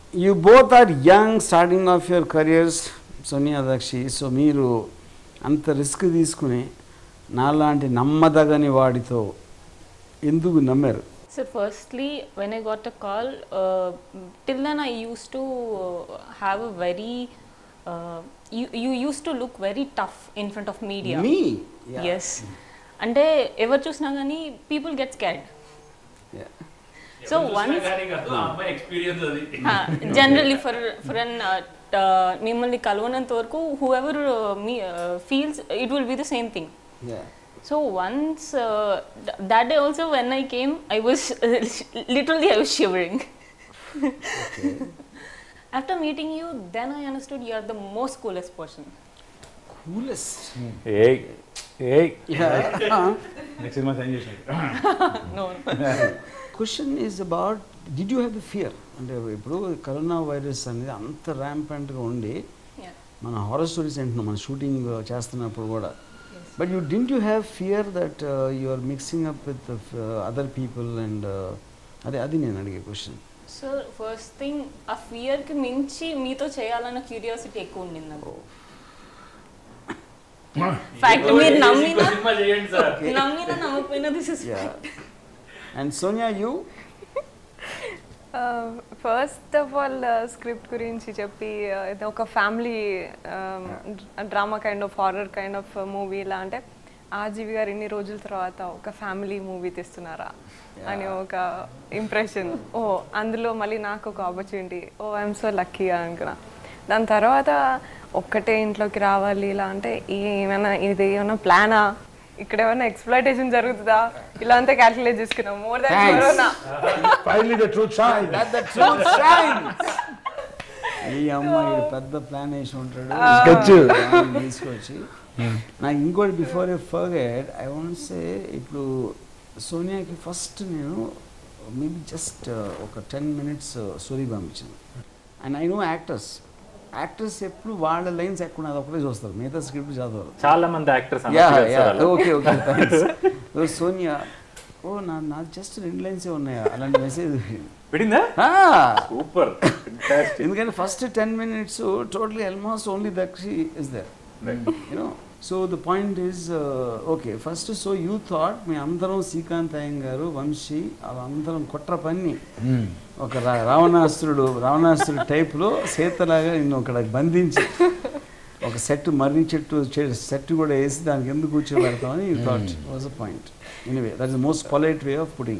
You both are young, starting off your careers, Sonia Dakshi. So మీరు అంత risk తీసుకుని నాలాంటి నమ్మదగని వాడితో ఎందుకు నమ్మారు? So firstly, when I got a call, till then I used to have a very, you used to look very tough in front of media. Me? Yeah. Yes. అంటే ఎవరు చూసినా కానీ people get scared. Yeah. So once generally for an మిమ్మల్ని కలవనంత వరకు whoever feels it will be the same thing. Yeah. So once that day also when I came, I was literally I was shivering. Okay. After meeting you, then I understood you are the most coolest person. Coolest. Hey. Yeah. Next is my suggestion. No. Question is about, did you have the fear? అంటే ఇప్పుడు corona virus అనేది అంత ర్యాంపెంట్గా ఉండి Yeah. మన horror stories ఏంటున్నాం మన shooting చేస్తున్నప్పుడు కూడా. But you didn't you have fear that you are mixing up with other people and అది నేను అడిగే క్వశ్చన్. సో ఫస్ట్ థింగ్ ఆ ఫియర్కి మించి మీతో చేయాలన్న క్యూరియాసిటీ ఎక్కువ ఉండింది నాకు. ఫ్యాక్ట్ మీరు నమ్మినా నమ్మకపోయినా this is fact. And Sonia you? First of all script గురించి చెప్పి ఇది ఒక family drama kind of horror kind of movie ఇలా అంటే ఆర్జీవి గారు ఇన్ని రోజుల తర్వాత ఒక ఫ్యామిలీ మూవీ తీస్తున్నారా అని ఒక ఇంప్రెషన్. ఓ అందులో మళ్ళీ నాకు ఒక opportunity, oh I'm so lucky అనుకున్నా. దాని తర్వాత ఒక్కటే ఇంట్లోకి రావాలి ఇలా అంటే ఇది ఏమైనా ప్లానా, ఇక్కడ ఏమైనా ఎక్స్‌ప్లాయిటేషన్ జరుగుతుందా, ఇలా అంతా క్యాల్కులేట్ చేసుకున్నాం. More than corona. Finally the truth shines. The truth shines. ఈ అమ్మాయి పెద్ద ప్లాన్ వేసి ఉంటాడు తీసుకొచ్చి. నాకు ఇంకోటి before I forget I want say, ఇప్పుడు సోనియాకి ఫస్ట్ నేను మేబీ జస్ట్ ఒక 10 minutes స్టోరీ పంపించాను. అండ్ ఐ నో యాక్టర్స్ ఎప్పుడు వాళ్ళ లైన్స్ ఎక్కడ అది ఒకటే చూస్తారు, మిగతా స్క్రిప్ట్ చదవరు. చాలా మంది యాక్టర్స్ ఓకే థ్యాంక్స్. సోనియా నాకు జస్ట్ 2 lines ఉన్నాయా అలాంటి మెసేజ్ పెట్టిందా? సూపర్. ఎందుకంటే first 10 minutes totally almost only Dakshi is there, you know. So the point is okay first. So you thought me అందరం శ్రీకాంత్ అయ్యం గారు, వంశీ అందరం కుట్ర పన్ని ఒక రావణాసురుడు టైప్లో సీతలాగా నిన్ను ఒక బంధించి ఒక మర్రి చెట్టు సెట్ కూడా వేసి దానికి ఎందుకు కూర్చోబెడతామని you thought was a point. Anyway that is the most polite way of putting.